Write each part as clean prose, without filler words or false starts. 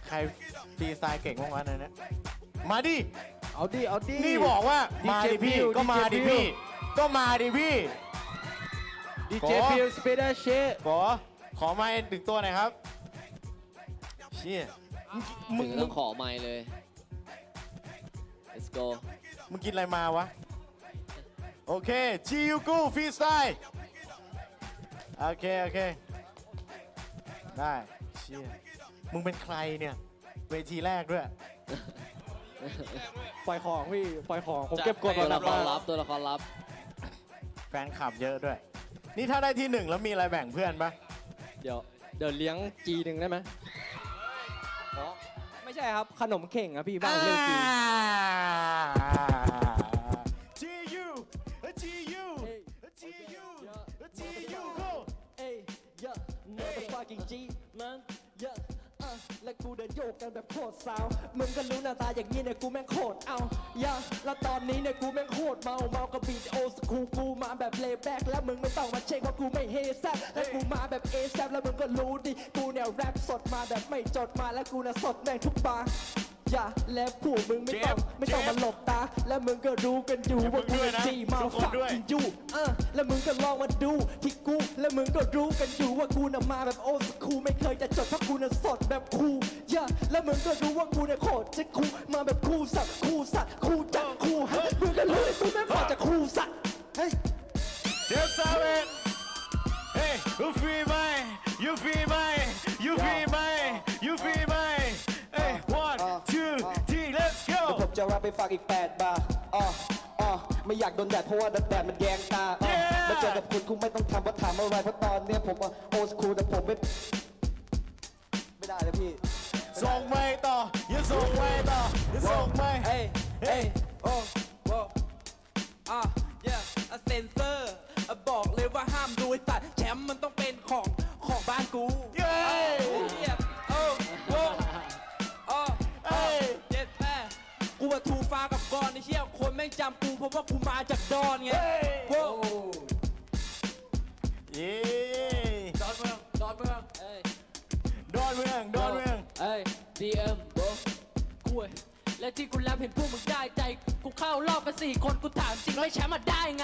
ใครฟรีสไตล์เก่งบ้างวะในนี้มาดิเอาดินี่บอกว่ามาดิพี่ก็มาดิพี่ก็มาดิพี่ดีเจพิวสเปเดอร์เชฟขอไม้ดึงตัวหน่อยครับเชี่ยมึงต้องขอไม้เลย let's go มึงกินอะไรมาวะโอเคจียูกูฟรีสไตล์โอเคได้เชี่ยมึงเป็นใครเนี่ยเวทีแรกด้วยปล่อยของพี่ปล่อยของผมเก็บกดตัวละครลับตัวละครลับแฟนคลับเยอะด้วยนี่ถ้าได้ที่หนึ่งแล้วมีอะไรแบ่งเพื่อนปะเดี๋ยวเลี้ยงจีหนึ่งได้ไหมไม่ใช่ครับขนมเข่งครับพี่บ้านเรื่องจีและกูเดินโยกกันแบบโคตรสาวมึงก็รู้หน้าตาอย่างนี้เนี่ยกูแม่งโคตรเอาแล้วตอนนี้เนี่ยกูแม่งโคตรเมากับบีทโอสคูกูมาแบบเลแบ็กแล้วมึงไม่ต้องมาเช็คว่ากูไม่เฮแซบแล้วกูมาแบบเอแซบแล้วมึงก็รู้ดิกูเนี่ยแรปสดมาแบบไม่จดมาแล้วกูน่ะสดในทุกบาร์แล้วผู้มึงไม่ต้องมาหลบตาแล้วมึงก็รู้กันอยู่ว่ากูจีมาฝักกินยูแล้วมึงก็ลองมาดูที่กูแล้วมึงก็รู้กันอยู่ว่ากูน่ะมาแบบโอสคูไม่เคยจะจดเพราะกูน่ะสดแบบคูแล้วมึงก็รู้ว่ากูเนี่ยโคตรจะคูมาแบบคูสัตว์คูจัดคูมึงก็รู้เลยกูแม่งโคตรจะคูสัตว์เฮ้ยเดี๋ยวซาเวนเฮ้ยยูฟีไหมยูฟีไหมยูฟีไหมยูฟีไหมเอ้ย one two three let's go เดี๋ยวผมจะรับไปฝากอีก8 บาทไม่อยากโดนแดดเพราะว่าแดดมันแยงตามาเจอกับคุณไม่ต้องทำว่าถามอะไรเพราะตอนนี้ผมโอสคูลแต่ผมไม่ได้เลยพี่ส่งไม่ต่ออย่าส่งไม่ต่ออย่าส่งไม่เฮ้ยเซนเซอร์บอกเลยว่าห้ามดูไอ้สัตว์แชมป์มันต้องเป็นของบ้านกูเย้กูว่าทูฟ้ากับกอนไอ้เชี่ยคนแม่งจำกูเพราะว่ากูมาจากดอนไงเย้ดอนเมืองดอนเมือง DM กูและที่กูแลบเห็นพวกมึงได้ใจกูเข้ารอบกัน4 คนกูถามจริงแล้วแชมป์มาได้ไง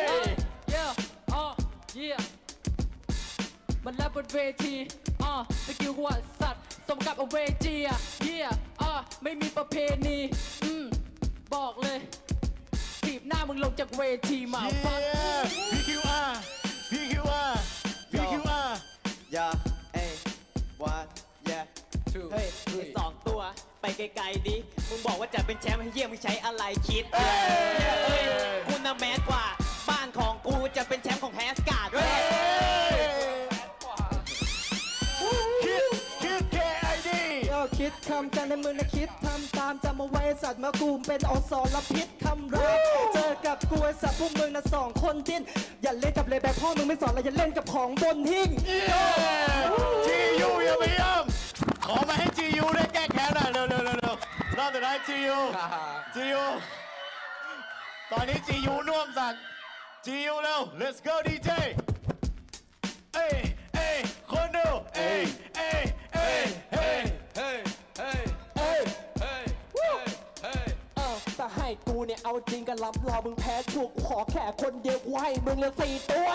มันแลบบนเวทีสกิลกูสัตว์สมกับเอาเวจีไม่มีประเพณีบอกเลยถีบหน้ามึงลงจากเวทีมาฟัง PQR เฮ้ย2 ตัวไปไกลๆดิมึงบอกว่าจะเป็นแชมป์ให้เยี่ยมมึงใช้อะไรคิดกูน่ะแมสกว่าบ้านของกูจะเป็นแชมป์ของแฮสการ์ดคิดคำกันในมือนะคิดทำตามจำเอาไว้สัตว์มากูเป็นอสรพิษคำรักเจอกับกูสัตว์พวกมึงนะ2 คนดิ้นอย่าเล่นกับเลยแบบพ่อมึงไม่สอนอะไรอย่าเล่นกับของบนหิ้งจียูอย่าไปย่ำขอมาให้จียูได้แก้แค้นหน่อยเร็วรอบสุดท้ายจียูตอนนี้จียูน่วมสัตว์จียูเร็ว let's go DJ คนดูแต่ให้กูเนี่ยเอาจริงกันรับรอมึงแพ้ถูกขอแค่คนเดียวกูให้มึงเลย4 ตัว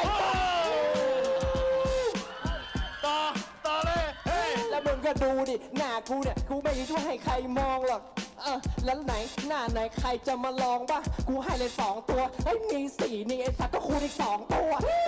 ต่อเลยแล้วมึงก็ดูดิหน้ากูเนี่ยกูไม่ได้ช่วยให้ใครมองหรอกแล้วไหนหน้าไหนใครจะมาลองบ้ากูให้เลย2 ตัวเฮ้ยมี4นี่ไอ้สัตว์ก็คูณอีก2 ตัว